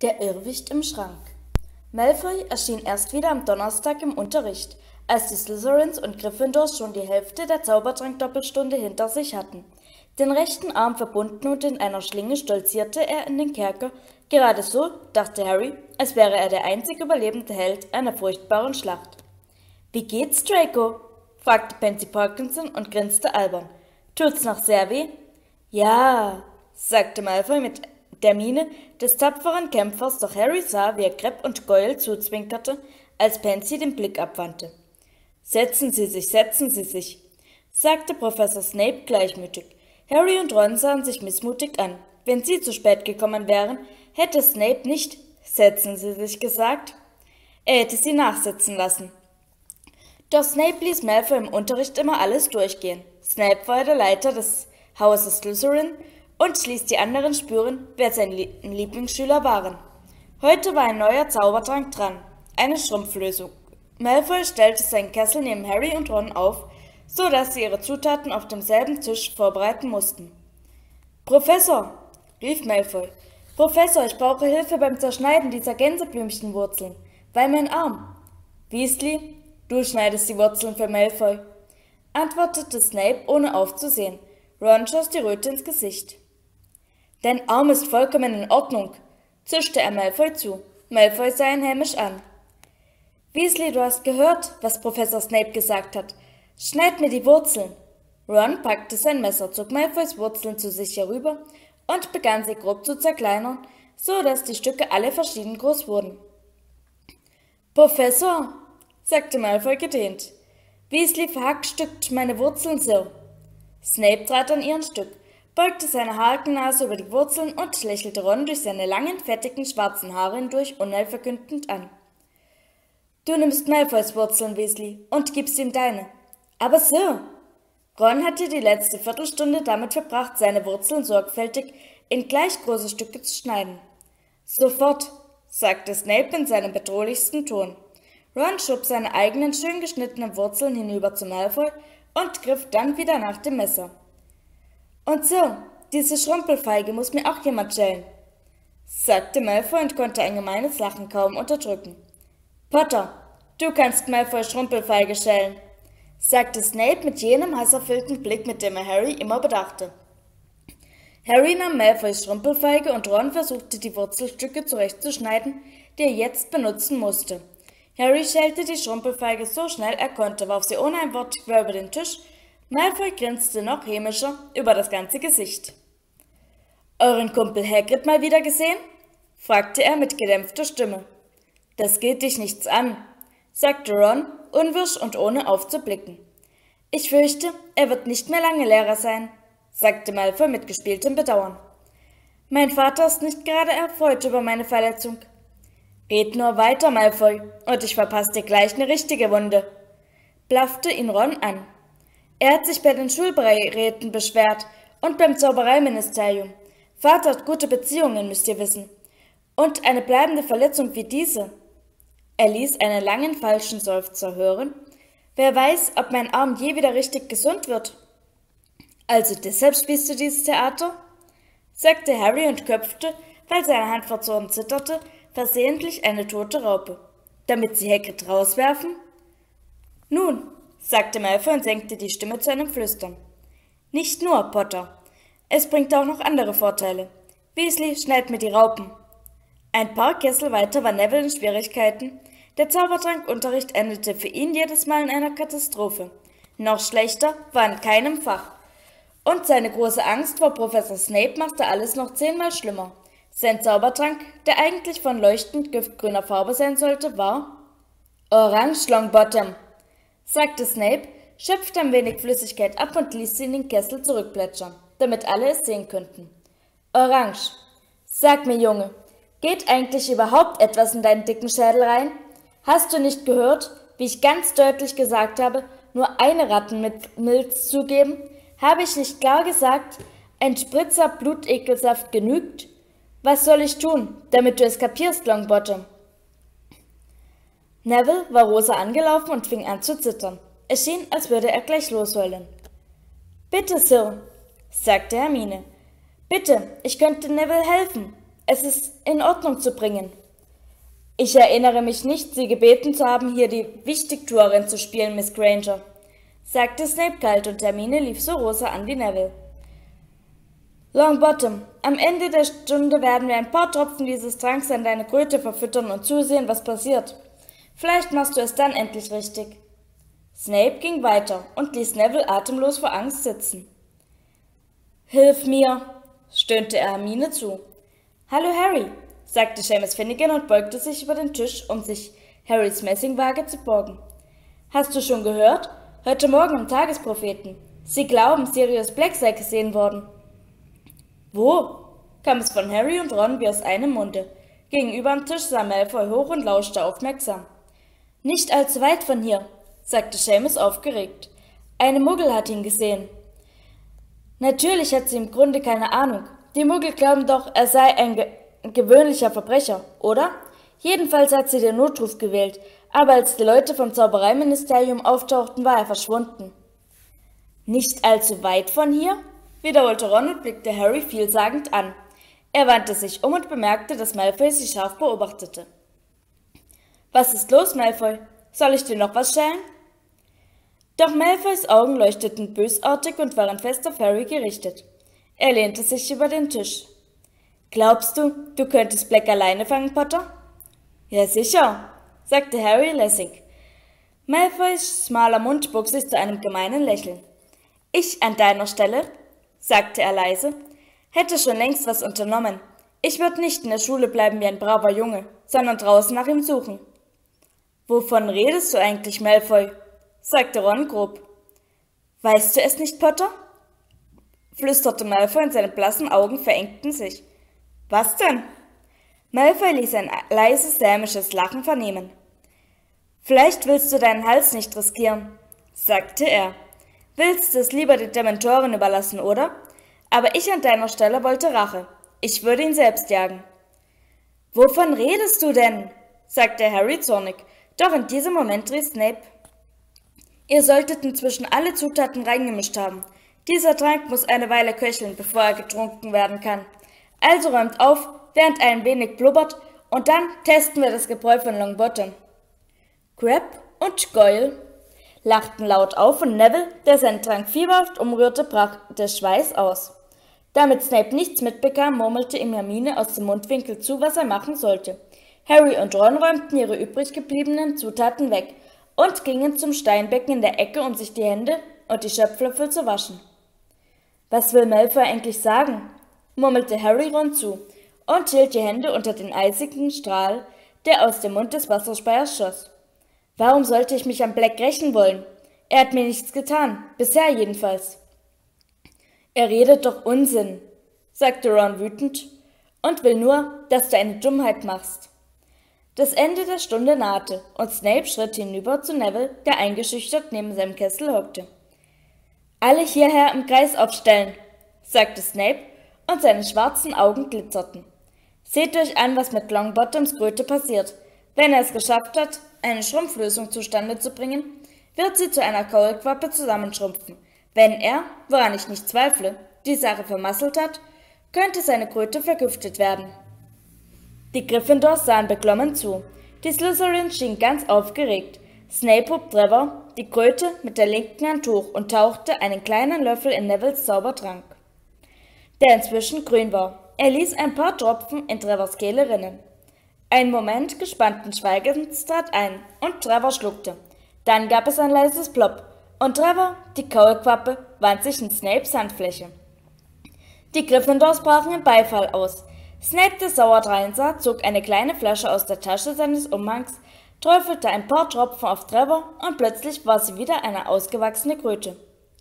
Der Irrwicht im Schrank. Malfoy erschien erst wieder am Donnerstag im Unterricht, als die Slytherins und Gryffindors schon die Hälfte der Zaubertrank-Doppelstunde hinter sich hatten. Den rechten Arm verbunden und in einer Schlinge stolzierte er in den Kerker, gerade so, dachte Harry, als wäre er der einzig überlebende Held einer furchtbaren Schlacht. »Wie geht's, Draco?« fragte Pansy Parkinson und grinste albern. »Tut's noch sehr weh?« »Ja«, sagte Malfoy mit der Miene des tapferen Kämpfers, doch Harry sah, wie er Crabbe und Goyle zuzwinkerte, als Pansy den Blick abwandte. »Setzen Sie sich«, sagte Professor Snape gleichmütig. Harry und Ron sahen sich missmutig an. Wenn sie zu spät gekommen wären, hätte Snape nicht »Setzen Sie sich« gesagt. Er hätte sie nachsitzen lassen. Doch Snape ließ Malfoy im Unterricht immer alles durchgehen. Snape war der Leiter des Hauses Slytherin und ließ die anderen spüren, wer seine Lieblingsschüler waren. Heute war ein neuer Zaubertrank dran, eine Schrumpflösung. Malfoy stellte seinen Kessel neben Harry und Ron auf, so dass sie ihre Zutaten auf demselben Tisch vorbereiten mussten. »Professor«, rief Malfoy, »Professor, ich brauche Hilfe beim Zerschneiden dieser Gänseblümchenwurzeln, weil mein Arm.« »Weasley, du schneidest die Wurzeln für Malfoy«, antwortete Snape, ohne aufzusehen. Ron schoss die Röte ins Gesicht. »Dein Arm ist vollkommen in Ordnung«, zischte er Malfoy zu. Malfoy sah ihn hämisch an. »Weasley, du hast gehört, was Professor Snape gesagt hat. Schneid mir die Wurzeln.« Ron packte sein Messer, zog Malfoys Wurzeln zu sich herüber und begann sie grob zu zerkleinern, so dass die Stücke alle verschieden groß wurden. »Professor«, sagte Malfoy gedehnt, »Weasley verhackstückt meine Wurzeln so.« Snape trat an ihren Stück, beugte seine Hakennase über die Wurzeln und lächelte Ron durch seine langen, fettigen, schwarzen Haare hindurch unheilverkündend an. »Du nimmst Malfoys Wurzeln, Weasley, und gibst ihm deine. Aber Sir!« Ron hatte die letzte Viertelstunde damit verbracht, seine Wurzeln sorgfältig in gleich große Stücke zu schneiden. »Sofort«, sagte Snape in seinem bedrohlichsten Ton. Ron schob seine eigenen schön geschnittenen Wurzeln hinüber zu Malfoy und griff dann wieder nach dem Messer. »Und so, diese Schrumpelfeige muss mir auch jemand schälen«, sagte Malfoy und konnte ein gemeines Lachen kaum unterdrücken. »Potter, du kannst Malfoy Schrumpelfeige schälen«, sagte Snape mit jenem hasserfüllten Blick, mit dem er Harry immer bedachte. Harry nahm Malfoys Schrumpelfeige und Ron versuchte, die Wurzelstücke zurechtzuschneiden, die er jetzt benutzen musste. Harry schälte die Schrumpelfeige so schnell er konnte, warf sie ohne ein Wort quer über den Tisch. Malfoy grinste noch hämischer über das ganze Gesicht. »Euren Kumpel Hagrid mal wieder gesehen?« fragte er mit gedämpfter Stimme. »Das geht dich nichts an«, sagte Ron, unwirsch und ohne aufzublicken. »Ich fürchte, er wird nicht mehr lange Lehrer sein«, sagte Malfoy mit gespieltem Bedauern. »Mein Vater ist nicht gerade erfreut über meine Verletzung.« »Red nur weiter, Malfoy, und ich verpasse dir gleich eine richtige Wunde«, blaffte ihn Ron an. Er hat sich bei den Schulbeiräten beschwert und beim Zaubereiministerium. Vater hat gute Beziehungen, müsst ihr wissen. Und eine bleibende Verletzung wie diese. Er ließ einen langen, falschen Seufzer hören. Wer weiß, ob mein Arm je wieder richtig gesund wird. »Also deshalb spielst du dieses Theater?« sagte Harry und köpfte, weil seine Hand vor Zorn zitterte, versehentlich eine tote Raupe. »Damit sie Hagrid rauswerfen?« »Nun«, sagte Malfoy und senkte die Stimme zu einem Flüstern. »Nicht nur, Potter. Es bringt auch noch andere Vorteile. Weasley, schneid mir die Raupen.« Ein paar Kessel weiter war Neville in Schwierigkeiten. Der Zaubertrankunterricht endete für ihn jedes Mal in einer Katastrophe. Noch schlechter war in keinem Fach. Und seine große Angst vor Professor Snape machte alles noch 10-mal schlimmer. Sein Zaubertrank, der eigentlich von leuchtend giftgrüner Farbe sein sollte, war »Orange Longbottom«, sagte Snape, schöpfte ein wenig Flüssigkeit ab und ließ sie in den Kessel zurückplätschern, damit alle es sehen könnten. »Orange. Sag mir, Junge, geht eigentlich überhaupt etwas in deinen dicken Schädel rein? Hast du nicht gehört, wie ich ganz deutlich gesagt habe, nur eine Rattenmilz zugeben? Habe ich nicht klar gesagt, ein Spritzer Blutekelsaft genügt? Was soll ich tun, damit du es kapierst, Longbottom?« Neville war Rosa angelaufen und fing an zu zittern. Es schien, als würde er gleich losheulen. »Bitte, Sir«, sagte Hermine. »Bitte, ich könnte Neville helfen.« es ist in Ordnung zu bringen. Ich erinnere mich nicht, Sie gebeten zu haben, hier die Wichtigtuerin zu spielen, Miss Granger, sagte Snape kalt und Hermine lief so rosa an wie Neville. Longbottom, am Ende der Stunde werden wir ein paar Tropfen dieses Tranks an deine Kröte verfüttern und zusehen, was passiert. Vielleicht machst du es dann endlich richtig. Snape ging weiter und ließ Neville atemlos vor Angst sitzen. »Hilf mir«, stöhnte er Hermine zu. »Hallo Harry«, sagte Seamus Finnegan und beugte sich über den Tisch, um sich Harrys Messingwaage zu borgen. »Hast du schon gehört? Heute Morgen im Tagespropheten. Sie glauben, Sirius Black sei gesehen worden.« »Wo?« kam es von Harry und Ron wie aus einem Munde. Gegenüber am Tisch sah Malfoy hoch und lauschte aufmerksam. »Nicht allzu weit von hier«, sagte Seamus aufgeregt. »Eine Muggel hat ihn gesehen.« »Natürlich hat sie im Grunde keine Ahnung. Die Muggel glauben doch, er sei ein gewöhnlicher Verbrecher, oder? Jedenfalls hat sie den Notruf gewählt, aber als die Leute vom Zaubereiministerium auftauchten, war er verschwunden.« »Nicht allzu weit von hier?« wiederholte Ron und blickte Harry vielsagend an. Er wandte sich um und bemerkte, dass Malfoy sie scharf beobachtete. »Was ist los, Malfoy? Soll ich dir noch was stellen?« Doch Malfoys Augen leuchteten bösartig und waren fest auf Harry gerichtet. Er lehnte sich über den Tisch. »Glaubst du, du könntest Black alleine fangen, Potter?« »Ja, sicher«, sagte Harry lässig. Malfoys schmaler Mund bog sich zu einem gemeinen Lächeln. »Ich an deiner Stelle«, sagte er leise, »hätte schon längst was unternommen. Ich würde nicht in der Schule bleiben wie ein braver Junge, sondern draußen nach ihm suchen.« »Wovon redest du eigentlich, Malfoy?«, sagte Ron grob. »Weißt du es nicht, Potter?«, flüsterte Malfoy und seine blassen Augen verengten sich. »Was denn?« Malfoy ließ ein leises, dämisches Lachen vernehmen. »Vielleicht willst du deinen Hals nicht riskieren«, sagte er. »Willst es lieber den Dementoren überlassen, oder? Aber ich an deiner Stelle wollte Rache. Ich würde ihn selbst jagen.« »Wovon redest du denn?«, sagte Harry zornig. Doch in diesem Moment rief Snape. »Ihr solltet inzwischen alle Zutaten reingemischt haben. Dieser Trank muss eine Weile köcheln, bevor er getrunken werden kann. Also räumt auf, während er ein wenig blubbert, und dann testen wir das Gebräu von Longbottom.« Crabbe und Goyle lachten laut auf und Neville, der seinen Trank fieberhaft umrührte, brach der Schweiß aus. Damit Snape nichts mitbekam, murmelte ihm Hermine aus dem Mundwinkel zu, was er machen sollte. Harry und Ron räumten ihre übrig gebliebenen Zutaten weg und gingen zum Steinbecken in der Ecke, um sich die Hände und die Schöpflöffel zu waschen. »Was will Malfoy eigentlich sagen?«, murmelte Harry Ron zu und hielt die Hände unter den eisigen Strahl, der aus dem Mund des Wasserspeiers schoss. »Warum sollte ich mich an Black rächen wollen? Er hat mir nichts getan, bisher jedenfalls.« »Er redet doch Unsinn«, sagte Ron wütend, »und will nur, dass du eine Dummheit machst.« Das Ende der Stunde nahte, und Snape schritt hinüber zu Neville, der eingeschüchtert neben seinem Kessel hockte. »Alle hierher im Kreis aufstellen«, sagte Snape, und seine schwarzen Augen glitzerten. »Seht euch an, was mit Longbottoms Kröte passiert. Wenn er es geschafft hat, eine Schrumpflösung zustande zu bringen, wird sie zu einer Kaulquappe zusammenschrumpfen. Wenn er, woran ich nicht zweifle, die Sache vermasselt hat, könnte seine Kröte vergiftet werden.« Die Gryffindors sahen beklommen zu. Die Slytherins schienen ganz aufgeregt. Snape hob Trevor die Kröte mit der linken Hand hoch und tauchte einen kleinen Löffel in Nevilles Zaubertrank, der inzwischen grün war. Er ließ ein paar Tropfen in Trevors Kehle rinnen. Ein Moment gespannten Schweigens trat ein, und Trevor schluckte. Dann gab es ein leises Plopp, und Trevor, die Kaulquappe, wand sich in Snapes Handfläche. Die Gryffindors brachen in Beifall aus. Snape, der sauer dreinsah, zog eine kleine Flasche aus der Tasche seines Umhangs, träufelte ein paar Tropfen auf Trevor, und plötzlich war sie wieder eine ausgewachsene Kröte.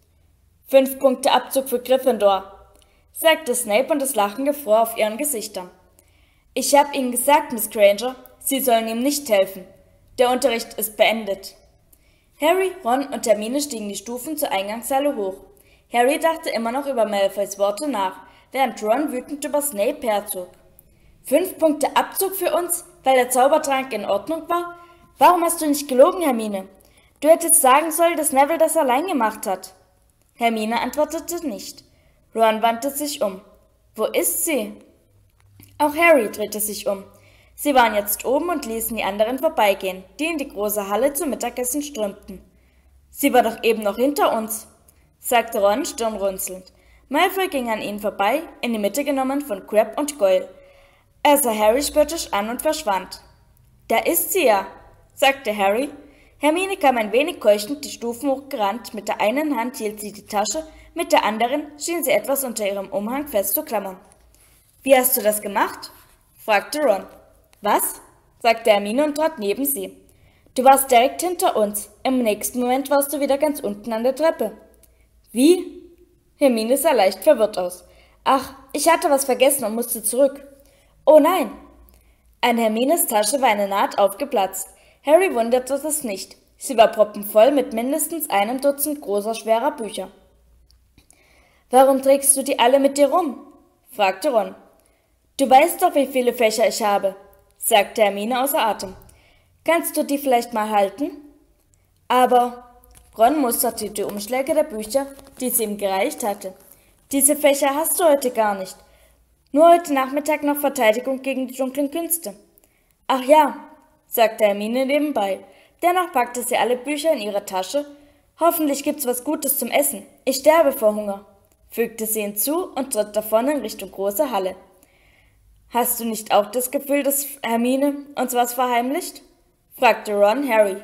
5 Punkte Abzug für Gryffindor, sagte Snape, und das Lachen gefror auf ihren Gesichtern. »Ich habe Ihnen gesagt, Miss Granger, Sie sollen ihm nicht helfen. Der Unterricht ist beendet.« Harry, Ron und Hermine stiegen die Stufen zur Eingangshalle hoch. Harry dachte immer noch über Malfoys Worte nach, während Ron wütend über Snape herzog. 5 Punkte Abzug für uns, weil der Zaubertrank in Ordnung war? Warum hast du nicht gelogen, Hermine? Du hättest sagen sollen, dass Neville das allein gemacht hat.« Hermine antwortete nicht. Ron wandte sich um. »Wo ist sie?« Auch Harry drehte sich um. Sie waren jetzt oben und ließen die anderen vorbeigehen, die in die große Halle zum Mittagessen strömten. »Sie war doch eben noch hinter uns«, sagte Ron stirnrunzelnd. Malfoy ging an ihnen vorbei, in die Mitte genommen von Crabbe und Goyle. Er sah Harry spöttisch an und verschwand. »Da ist sie ja«, sagte Harry. Hermine kam ein wenig keuchend die Stufen hochgerannt, mit der einen Hand hielt sie die Tasche, mit der anderen schien sie etwas unter ihrem Umhang festzuklammern. »Wie hast du das gemacht?« fragte Ron. »Was?« sagte Hermine und trat neben sie. »Du warst direkt hinter uns. Im nächsten Moment warst du wieder ganz unten an der Treppe.« »Wie?« Hermine sah leicht verwirrt aus. »Ach, ich hatte was vergessen und musste zurück.« »Oh nein!« An Hermines Tasche war eine Naht aufgeplatzt. Harry wunderte das nicht. Sie war proppenvoll mit mindestens einem Dutzend großer, schwerer Bücher. »Warum trägst du die alle mit dir rum?« fragte Ron. »Du weißt doch, wie viele Fächer ich habe«, sagte Hermine außer Atem. »Kannst du die vielleicht mal halten?« »Aber...« Ron musterte die Umschläge der Bücher, die sie ihm gereicht hatte. »Diese Fächer hast du heute gar nicht. Nur heute Nachmittag noch Verteidigung gegen die dunklen Künste.« »Ach ja«, sagte Hermine nebenbei. Dennoch packte sie alle Bücher in ihre Tasche. »Hoffentlich gibt's was Gutes zum Essen. Ich sterbe vor Hunger«, fügte sie hinzu und tritt davon in Richtung große Halle. »Hast du nicht auch das Gefühl, dass Hermine uns was verheimlicht?« fragte Ron Harry.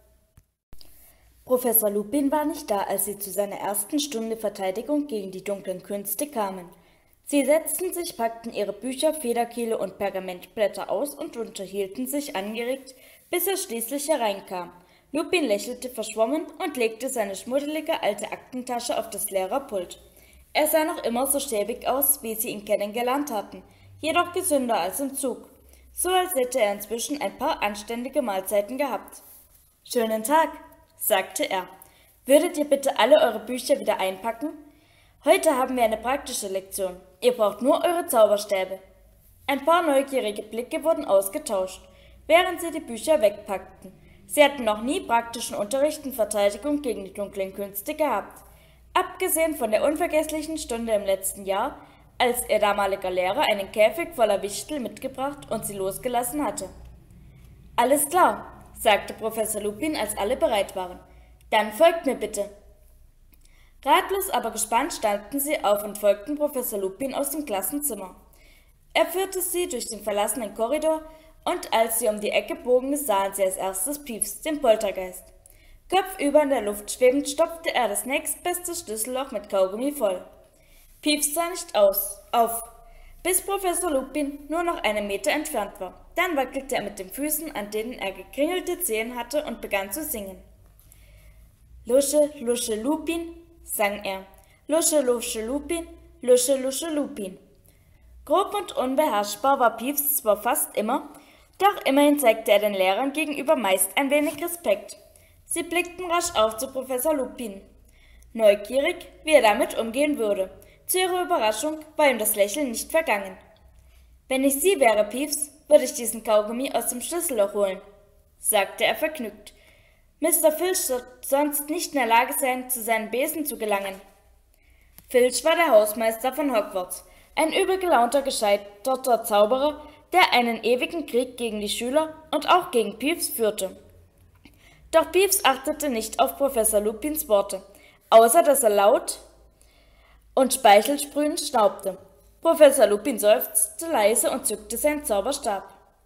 Professor Lupin war nicht da, als sie zu seiner ersten Stunde Verteidigung gegen die dunklen Künste kamen. Sie setzten sich, packten ihre Bücher, Federkiele und Pergamentblätter aus und unterhielten sich angeregt, bis er schließlich hereinkam. Lupin lächelte verschwommen und legte seine schmuddelige alte Aktentasche auf das leere Pult. Er sah noch immer so schäbig aus, wie sie ihn kennengelernt hatten, jedoch gesünder als im Zug, so als hätte er inzwischen ein paar anständige Mahlzeiten gehabt. »Schönen Tag«, sagte er. »Würdet ihr bitte alle eure Bücher wieder einpacken? Heute haben wir eine praktische Lektion. Ihr braucht nur eure Zauberstäbe.« Ein paar neugierige Blicke wurden ausgetauscht, während sie die Bücher wegpackten. Sie hatten noch nie praktischen Unterricht in Verteidigung gegen die dunklen Künste gehabt. Abgesehen von der unvergesslichen Stunde im letzten Jahr, als ihr damaliger Lehrer einen Käfig voller Wichtel mitgebracht und sie losgelassen hatte. »Alles klar«, sagte Professor Lupin, als alle bereit waren. »Dann folgt mir bitte.« Ratlos, aber gespannt standen sie auf und folgten Professor Lupin aus dem Klassenzimmer. Er führte sie durch den verlassenen Korridor, und als sie um die Ecke bogen, sahen sie als erstes Peeves, den Poltergeist. Kopfüber in der Luft schwebend stopfte er das nächstbeste Schlüsselloch mit Kaugummi voll. Peeves sah nicht auf, bis Professor Lupin nur noch einen Meter entfernt war. Dann wackelte er mit den Füßen, an denen er gekringelte Zehen hatte, und begann zu singen. »Lusche, Lusche, Lupin«, sang er. »Lusche, Lusche, Lupin, Lusche, Lusche, Lupin.« Grob und unbeherrschbar war Peeves zwar fast immer, doch immerhin zeigte er den Lehrern gegenüber meist ein wenig Respekt. Sie blickten rasch auf zu Professor Lupin, neugierig, wie er damit umgehen würde. Zu ihrer Überraschung war ihm das Lächeln nicht vergangen. »Wenn ich Sie wäre, Peeves, würde ich diesen Kaugummi aus dem Schlüsselloch holen«, sagte er vergnügt. »Mr. Filch wird sonst nicht in der Lage sein, zu seinen Besen zu gelangen.« Filch war der Hausmeister von Hogwarts, ein übel gelaunter, gescheiterter Zauberer, der einen ewigen Krieg gegen die Schüler und auch gegen Peeves führte. Doch Peeves achtete nicht auf Professor Lupins Worte, außer dass er laut und speichelsprühend schnaubte. Professor Lupin seufzte leise und zückte seinen Zauberstab.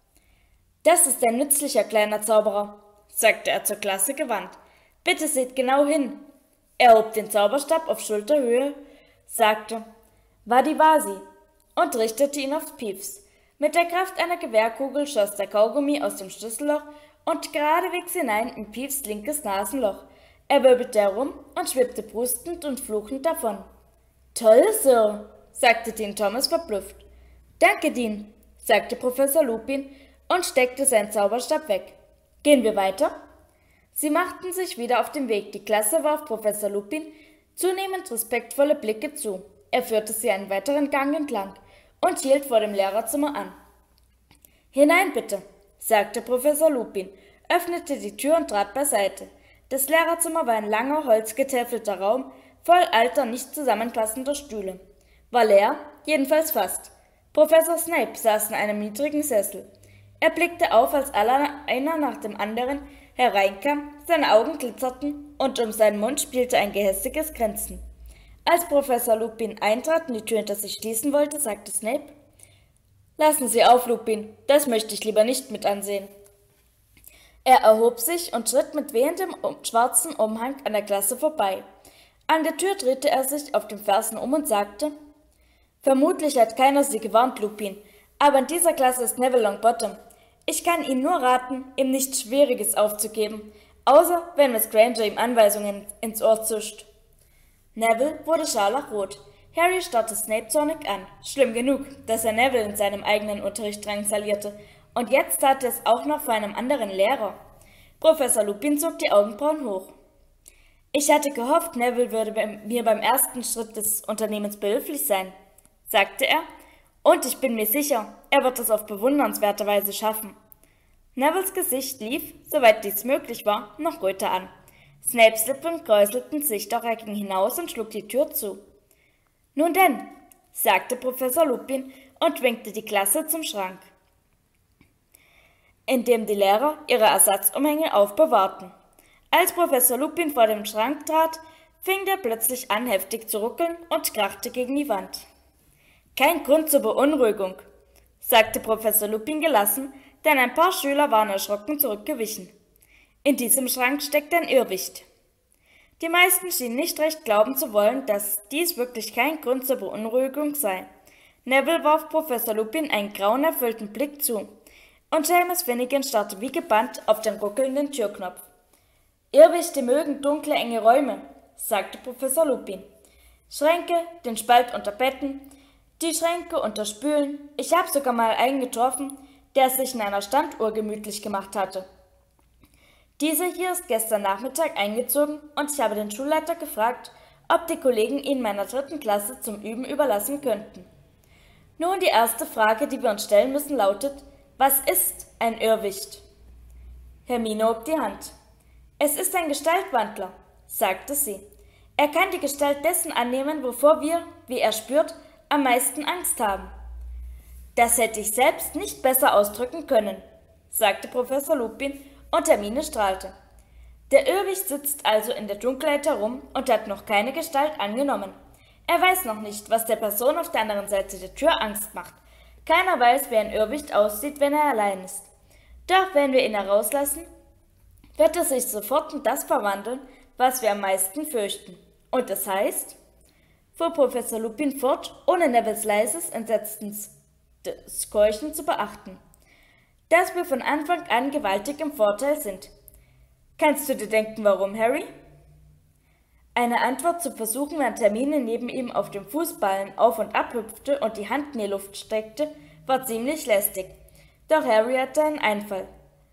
»Das ist ein nützlicher kleiner Zauberer«, sagte er zur Klasse gewandt. »Bitte seht genau hin.« Er hob den Zauberstab auf Schulterhöhe, sagte »Vadivasi« und richtete ihn auf Peeves. Mit der Kraft einer Gewehrkugel schoss der Kaugummi aus dem Schlüsselloch und geradewegs hinein in Peeves linkes Nasenloch. Er wirbelte herum und schwebte prustend und fluchend davon. »Toll, Sir«, sagte Dean Thomas verblüfft. »Danke, Dean«, sagte Professor Lupin und steckte seinen Zauberstab weg. »Gehen wir weiter?« Sie machten sich wieder auf den Weg. Die Klasse warf Professor Lupin zunehmend respektvolle Blicke zu. Er führte sie einen weiteren Gang entlang und hielt vor dem Lehrerzimmer an. »Hinein bitte«, sagte Professor Lupin, öffnete die Tür und trat beiseite. Das Lehrerzimmer war ein langer, holzgetäfelter Raum, voll alter, nicht zusammenpassender Stühle. War leer, jedenfalls fast. Professor Snape saß in einem niedrigen Sessel. Er blickte auf, als einer nach dem anderen hereinkam, seine Augen glitzerten und um seinen Mund spielte ein gehässiges Grinsen. Als Professor Lupin eintrat und die Tür hinter sich schließen wollte, sagte Snape: »Lassen Sie auf, Lupin, das möchte ich lieber nicht mit ansehen.« Er erhob sich und schritt mit wehendem schwarzen Umhang an der Klasse vorbei. An der Tür drehte er sich auf den Fersen um und sagte: »Vermutlich hat keiner Sie gewarnt, Lupin, aber in dieser Klasse ist Neville Longbottom. Ich kann Ihnen nur raten, ihm nichts Schwieriges aufzugeben, außer wenn Miss Granger ihm Anweisungen ins Ohr zischt.« Neville wurde scharlachrot. Harry starrte Snape zornig an. Schlimm genug, dass er Neville in seinem eigenen Unterricht drangsalierte. Und jetzt tat er es auch noch vor einem anderen Lehrer. Professor Lupin zog die Augenbrauen hoch. »Ich hatte gehofft, Neville würde mir beim ersten Schritt des Unternehmens behilflich sein«, sagte er, »und ich bin mir sicher, er wird es auf bewundernswerte Weise schaffen.« Nevilles Gesicht lief, soweit dies möglich war, noch röter an. Snapes Lippen kräuselten sich, doch er ging hinaus und schlug die Tür zu. »Nun denn«, sagte Professor Lupin und winkte die Klasse zum Schrank, in dem die Lehrer ihre Ersatzumhänge aufbewahrten. Als Professor Lupin vor dem Schrank trat, fing der plötzlich an, heftig zu ruckeln und krachte gegen die Wand. »Kein Grund zur Beunruhigung«, sagte Professor Lupin gelassen, denn ein paar Schüler waren erschrocken zurückgewichen. »In diesem Schrank steckt ein Irrwicht.« Die meisten schienen nicht recht glauben zu wollen, dass dies wirklich kein Grund zur Beunruhigung sei. Neville warf Professor Lupin einen grauenerfüllten Blick zu, und Seamus Finnegan starrte wie gebannt auf den ruckelnden Türknopf. »Irrwichte mögen dunkle, enge Räume«, sagte Professor Lupin. »Schränke, den Spalt unter Betten, die Schränke unter Spülen. Ich habe sogar mal einen getroffen, der es sich in einer Standuhr gemütlich gemacht hatte. Diese hier ist gestern Nachmittag eingezogen und ich habe den Schulleiter gefragt, ob die Kollegen ihn meiner 3. Klasse zum Üben überlassen könnten. Nun, die erste Frage, die wir uns stellen müssen, lautet: Was ist ein Irrwicht?« Hermine hob die Hand. »Es ist ein Gestaltwandler«, sagte sie. »Er kann die Gestalt dessen annehmen, wovor wir, wie er spürt, am meisten Angst haben.« »Das hätte ich selbst nicht besser ausdrücken können«, sagte Professor Lupin, und Hermine strahlte. »Der Irrwicht sitzt also in der Dunkelheit herum und hat noch keine Gestalt angenommen. Er weiß noch nicht, was der Person auf der anderen Seite der Tür Angst macht. Keiner weiß, wie ein Irrwicht aussieht, wenn er allein ist. Doch wenn wir ihn herauslassen, wird er sich sofort in das verwandeln, was wir am meisten fürchten. Und das heißt«, fuhr Professor Lupin fort, ohne Nevilles leises, entsetztes Keuchen zu beachten, »dass wir von Anfang an gewaltig im Vorteil sind. Kannst du dir denken, warum, Harry?« Eine Antwort zu versuchen, während Hermine neben ihm auf dem Fußballen auf und ab hüpfte und die Hand in die Luft streckte, war ziemlich lästig. Doch Harry hatte einen Einfall.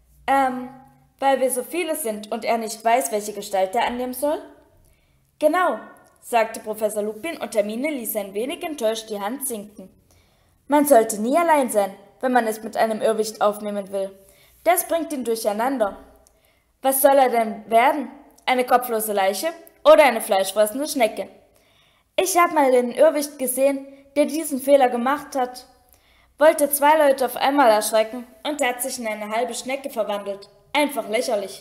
Weil wir so viele sind und er nicht weiß, welche Gestalt er annehmen soll?« »Genau«, sagte Professor Lupin, und Hermine ließ ein wenig enttäuscht die Hand sinken. »Man sollte nie allein sein, wenn man es mit einem Irrwicht aufnehmen will. Das bringt ihn durcheinander. Was soll er denn werden? Eine kopflose Leiche oder eine fleischfressende Schnecke? Ich habe mal den Irrwicht gesehen, der diesen Fehler gemacht hat. Wollte 2 Leute auf einmal erschrecken und hat sich in eine halbe Schnecke verwandelt. Einfach lächerlich.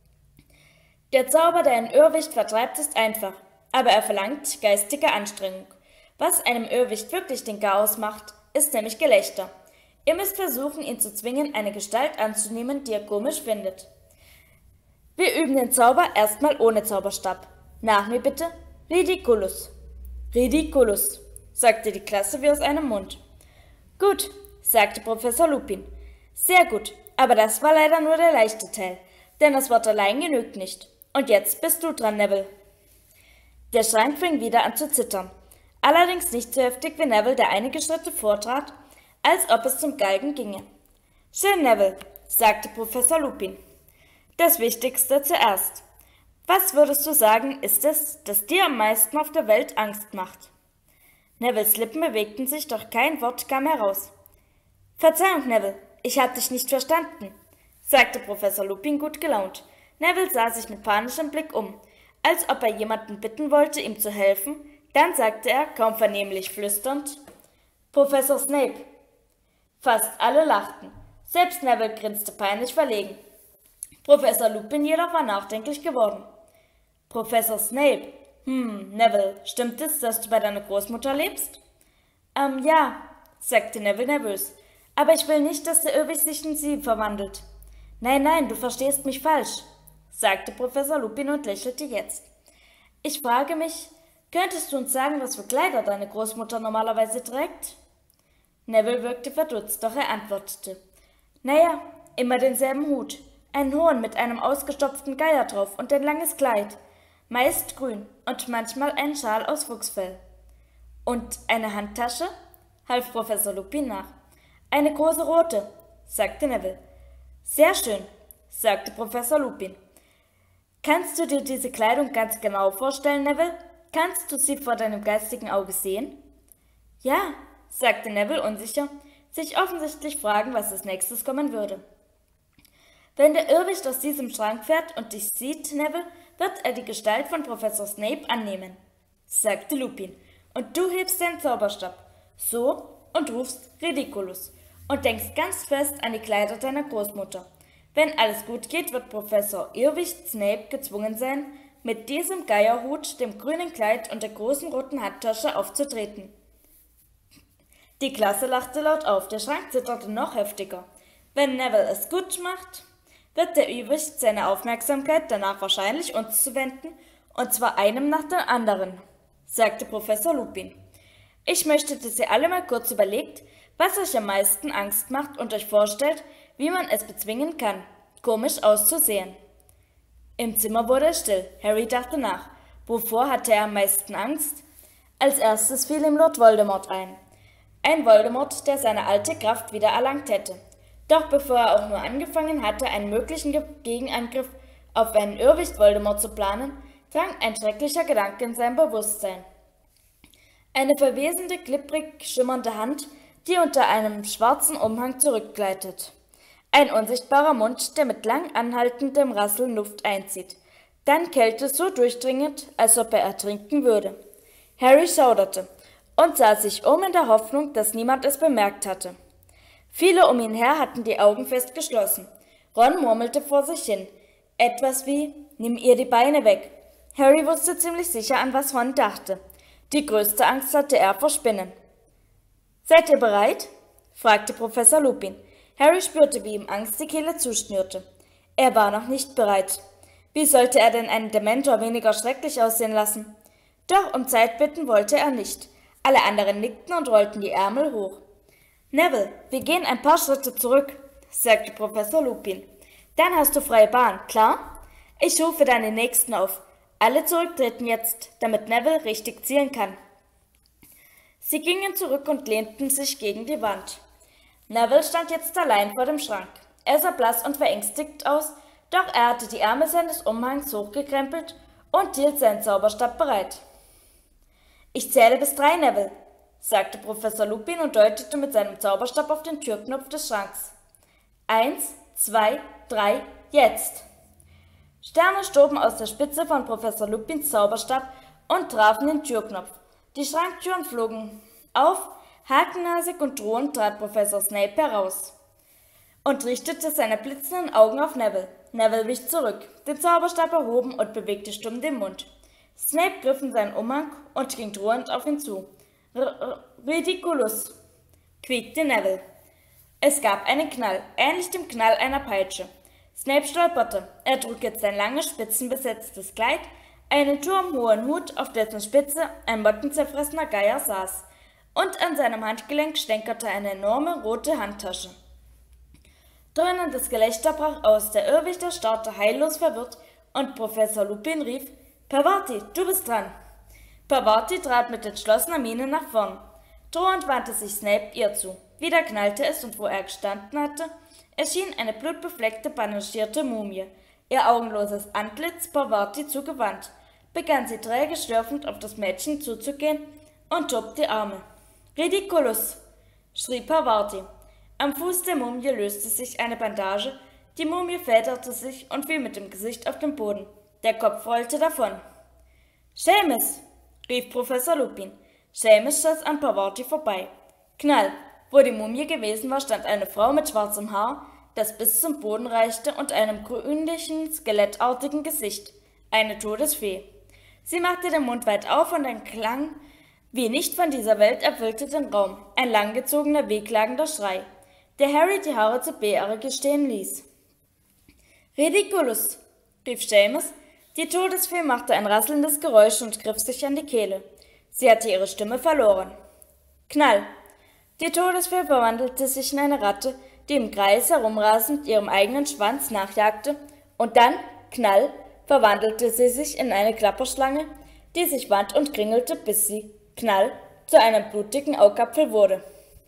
Der Zauber, der einen Irrwicht vertreibt, ist einfach, aber er verlangt geistige Anstrengung. Was einem Irrwicht wirklich den Chaos macht, ist nämlich Gelächter. Ihr müsst versuchen, ihn zu zwingen, eine Gestalt anzunehmen, die er komisch findet. Wir üben den Zauber erstmal ohne Zauberstab. Nach mir bitte. Ridiculus. Ridiculus, sagte die Klasse wie aus einem Mund. Gut, sagte Professor Lupin. Sehr gut, aber das war leider nur der leichte Teil, denn das Wort allein genügt nicht. Und jetzt bist du dran, Neville. Der Schrank fing wieder an zu zittern. Allerdings nicht so heftig wie Neville, der einige Schritte vortrat, als ob es zum Galgen ginge. »Schön, Neville«, sagte Professor Lupin. »Das Wichtigste zuerst. Was würdest du sagen, ist es, das dir am meisten auf der Welt Angst macht?« Nevilles Lippen bewegten sich, doch kein Wort kam heraus. »Verzeihung, Neville, ich habe dich nicht verstanden«, sagte Professor Lupin gut gelaunt. Neville sah sich mit panischem Blick um, als ob er jemanden bitten wollte, ihm zu helfen. Dann sagte er, kaum vernehmlich flüsternd: Professor Snape. Fast alle lachten. Selbst Neville grinste peinlich verlegen. Professor Lupin jedoch war nachdenklich geworden. Professor Snape. Neville, stimmt es, dass du bei deiner Großmutter lebst? Ja, sagte Neville nervös. Aber ich will nicht, dass der Irrwig sich in sie verwandelt. Nein, du verstehst mich falsch, sagte Professor Lupin und lächelte jetzt. Ich frage mich, könntest du uns sagen, was für Kleider deine Großmutter normalerweise trägt? Neville wirkte verdutzt, doch er antwortete. Naja, immer denselben Hut, einen hohen mit einem ausgestopften Geier drauf und ein langes Kleid, meist grün und manchmal einen Schal aus Fuchsfell. Und eine Handtasche? Half Professor Lupin nach. Eine große rote, sagte Neville. Sehr schön, sagte Professor Lupin. Kannst du dir diese Kleidung ganz genau vorstellen, Neville? Kannst du sie vor deinem geistigen Auge sehen? Ja, sagte Neville unsicher, sich offensichtlich fragen, was als nächstes kommen würde. Wenn der Irrwicht aus diesem Schrank fährt und dich sieht, Neville, wird er die Gestalt von Professor Snape annehmen, sagte Lupin, und du hebst deinen Zauberstab, so, und rufst Ridiculus, und denkst ganz fest an die Kleider deiner Großmutter. Wenn alles gut geht, wird Professor Irrwicht Snape gezwungen sein, mit diesem Geierhut, dem grünen Kleid und der großen roten Handtasche aufzutreten. Die Klasse lachte laut auf, der Schrank zitterte noch heftiger. Wenn Neville es gut macht, wird der Irrwicht seine Aufmerksamkeit danach wahrscheinlich uns zuwenden, und zwar einem nach dem anderen, sagte Professor Lupin. Ich möchte, dass ihr alle mal kurz überlegt, was euch am meisten Angst macht und euch vorstellt, wie man es bezwingen kann, komisch auszusehen. Im Zimmer wurde es still. Harry dachte nach. Wovor hatte er am meisten Angst? Als erstes fiel ihm Lord Voldemort ein. Ein Voldemort, der seine alte Kraft wieder erlangt hätte. Doch bevor er auch nur angefangen hatte, einen möglichen Gegenangriff auf einen Irrwicht Voldemort zu planen, drang ein schrecklicher Gedanke in sein Bewusstsein. Eine verwesende, klipprig schimmernde Hand, die unter einem schwarzen Umhang zurückgleitet. Ein unsichtbarer Mund, der mit lang anhaltendem Rasseln Luft einzieht. Dann Kälte so durchdringend, als ob er ertrinken würde. Harry schauderte und sah sich um in der Hoffnung, dass niemand es bemerkt hatte. Viele um ihn her hatten die Augen fest geschlossen. Ron murmelte vor sich hin. Etwas wie, nimm ihr die Beine weg. Harry wusste ziemlich sicher, an was Ron dachte. Die größte Angst hatte er vor Spinnen. Seid ihr bereit? Fragte Professor Lupin. Harry spürte, wie ihm Angst die Kehle zuschnürte. Er war noch nicht bereit. Wie sollte er denn einen Dementor weniger schrecklich aussehen lassen? Doch um Zeit bitten wollte er nicht. Alle anderen nickten und rollten die Ärmel hoch. Neville, wir gehen ein paar Schritte zurück, sagte Professor Lupin. Dann hast du freie Bahn, klar? Ich rufe deine Nächsten auf. Alle zurücktreten jetzt, damit Neville richtig zielen kann. Sie gingen zurück und lehnten sich gegen die Wand. Neville stand jetzt allein vor dem Schrank. Er sah blass und verängstigt aus, doch er hatte die Ärmel seines Umhangs hochgekrempelt und hielt seinen Zauberstab bereit. Ich zähle bis 3, Neville, sagte Professor Lupin und deutete mit seinem Zauberstab auf den Türknopf des Schranks. 1, 2, 3, jetzt! Sterne stoben aus der Spitze von Professor Lupins Zauberstab und trafen den Türknopf. Die Schranktüren flogen auf, hakennasig und drohend trat Professor Snape heraus und richtete seine blitzenden Augen auf Neville. Neville wich zurück, den Zauberstab erhoben und bewegte stumm den Mund. Snape griff in seinen Umhang und ging drohend auf ihn zu. Ridiculus, quiekte Neville. Es gab einen Knall, ähnlich dem Knall einer Peitsche. Snape stolperte. Er trug jetzt ein langes, spitzenbesetztes Kleid, einen turmhohen Hut, auf dessen Spitze ein mottenzerfressener Geier saß, und an seinem Handgelenk stänkerte eine enorme rote Handtasche. Dröhnendes Gelächter brach aus, der Irrwichter starrte heillos verwirrt, und Professor Lupin rief, »Parvati, du bist dran!« Parvati trat mit entschlossener Miene nach vorn. Drohend wandte sich Snape ihr zu. Wieder knallte es, und wo er gestanden hatte, erschien eine blutbefleckte, bandagierte Mumie. Ihr augenloses Antlitz Parvati zugewandt, begann sie träge schlürfend auf das Mädchen zuzugehen und hob die Arme. »Ridiculus«, schrie Parvati. Am Fuß der Mumie löste sich eine Bandage, die Mumie federte sich und fiel mit dem Gesicht auf den Boden. Der Kopf rollte davon. »Seamus«, rief Professor Lupin. Seamus schoss an Parvati vorbei. Knall! Wo die Mumie gewesen war, stand eine Frau mit schwarzem Haar, das bis zum Boden reichte, und einem grünlichen, skelettartigen Gesicht. Eine Todesfee. Sie machte den Mund weit auf und ein Klang, wie nicht von dieser Welt, erfüllte den Raum. Ein langgezogener, wehklagender Schrei, der Harry die Haare zu Beerige stehen ließ. »Ridiculous«, rief Seamus. Die Todesfee machte ein rasselndes Geräusch und griff sich an die Kehle. Sie hatte ihre Stimme verloren. Knall! Die Todesfee verwandelte sich in eine Ratte, die im Kreis herumrasend ihrem eigenen Schwanz nachjagte, und dann, Knall, verwandelte sie sich in eine Klapperschlange, die sich wand und kringelte, bis sie, Knall, zu einem blutigen Augapfel wurde.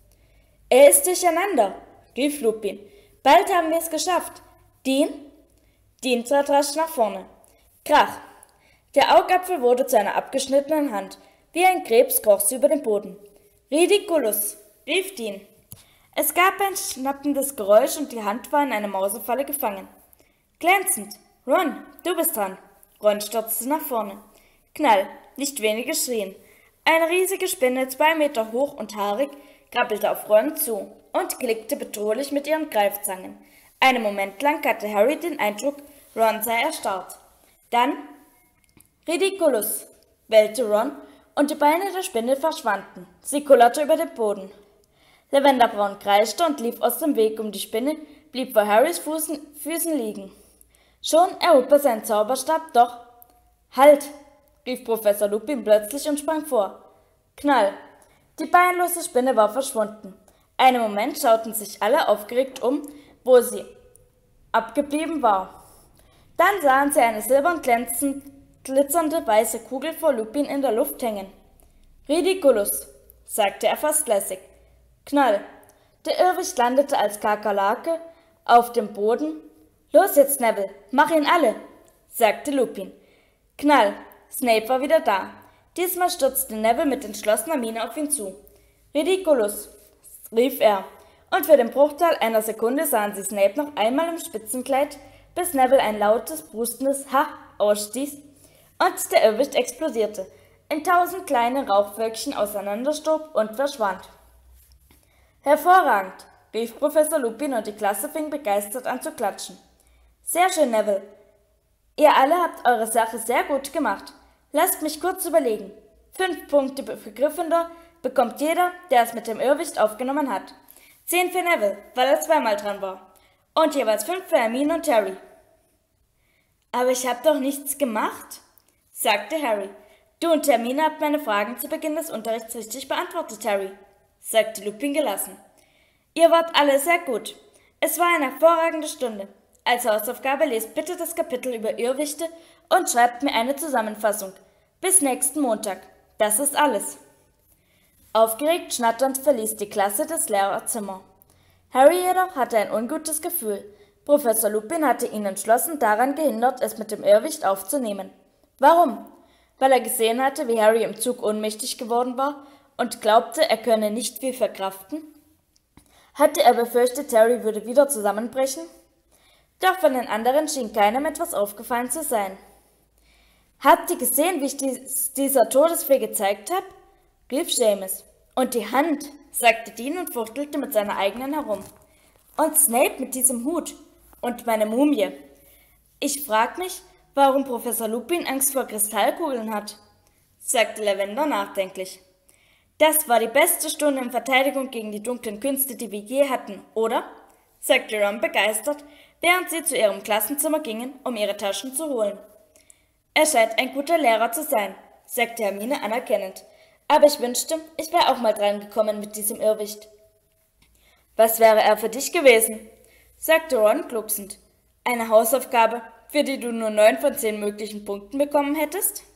»Er ist durcheinander«, rief Lupin. »Bald haben wir es geschafft. Dean?« Dean trat rasch nach vorne. Krach! Der Augapfel wurde zu einer abgeschnittenen Hand. Wie ein Krebs kroch sie über den Boden. »Ridiculous«, rief Dean. Es gab ein schnappendes Geräusch und die Hand war in eine Mausefalle gefangen. »Glänzend! Ron, du bist dran!« Ron stürzte nach vorne. Knall! Nicht wenige schrien. Eine riesige Spinne, 2 Meter hoch und haarig, krabbelte auf Ron zu und klickte bedrohlich mit ihren Greifzangen. Einen Moment lang hatte Harry den Eindruck, Ron sei erstarrt. Dann »Ridiculous«, bellte Ron, und die Beine der Spinne verschwanden. Sie kullerte über den Boden. Lavenderbraun kreischte und lief aus dem Weg, die Spinne blieb vor Harrys Füßen liegen. Schon erhob er seinen Zauberstab, doch »Halt«, rief Professor Lupin plötzlich und sprang vor. Knall! Die beinlose Spinne war verschwunden. Einen Moment schauten sich alle aufgeregt wo sie abgeblieben war. Dann sahen sie eine silbern glitzernde weiße Kugel vor Lupin in der Luft hängen. »Ridiculous«, sagte er fast lässig. Knall! Der Irrwicht landete als Kakerlake auf dem Boden. »Los jetzt, Neville, mach ihn alle«, sagte Lupin. Knall! Snape war wieder da. Diesmal stürzte Neville mit entschlossener Miene auf ihn zu. »Ridiculous«, rief er, und für den Bruchteil einer Sekunde sahen sie Snape noch einmal im Spitzenkleid, bis Neville ein lautes, prustendes »Ha« ausstieß und der Irrwicht explodierte, in 1000 kleine Rauchwölkchen auseinanderstob und verschwand. »Hervorragend«, rief Professor Lupin und die Klasse fing begeistert an zu klatschen. »Sehr schön, Neville. Ihr alle habt eure Sache sehr gut gemacht. Lasst mich kurz überlegen. 5 Punkte für Gryffindor bekommt jeder, der es mit dem Irrwicht aufgenommen hat. 10 für Neville, weil er zweimal dran war. Und jeweils 5 für Hermine und Harry.« »Aber ich habe doch nichts gemacht«, sagte Harry. »Du und Hermine habt meine Fragen zu Beginn des Unterrichts richtig beantwortet, Harry«, sagte Lupin gelassen. »Ihr wart alle sehr gut. Es war eine hervorragende Stunde. Als Hausaufgabe lest bitte das Kapitel über Irrwichte und schreibt mir eine Zusammenfassung. Bis nächsten Montag. Das ist alles.« Aufgeregt schnatternd verließ die Klasse das Lehrerzimmer. Harry jedoch hatte ein ungutes Gefühl. Professor Lupin hatte ihn entschlossen daran gehindert, es mit dem Irrwicht aufzunehmen. Warum? Weil er gesehen hatte, wie Harry im Zug ohnmächtig geworden war und glaubte, er könne nicht viel verkraften? Hatte er befürchtet, Harry würde wieder zusammenbrechen? Doch von den anderen schien keinem etwas aufgefallen zu sein. »Habt ihr gesehen, wie ich dieser Todesfee gezeigt habe?« rief Seamus. »Und die Hand«, sagte Dean und fuchtelte mit seiner eigenen herum. »Und Snape mit diesem Hut. Und meine Mumie. Ich frag mich, warum Professor Lupin Angst vor Kristallkugeln hat«, sagte Lavender nachdenklich. »Das war die beste Stunde in Verteidigung gegen die dunklen Künste, die wir je hatten, oder?«, sagte Ron begeistert, während sie zu ihrem Klassenzimmer gingen, um ihre Taschen zu holen. »Er scheint ein guter Lehrer zu sein«, sagte Hermine anerkennend. »Aber ich wünschte, ich wäre auch mal dran gekommen mit diesem Irrwicht.« »Was wäre er für dich gewesen?«, sagte Ron glucksend. »Eine Hausaufgabe, für die du nur 9 von 10 möglichen Punkten bekommen hättest?«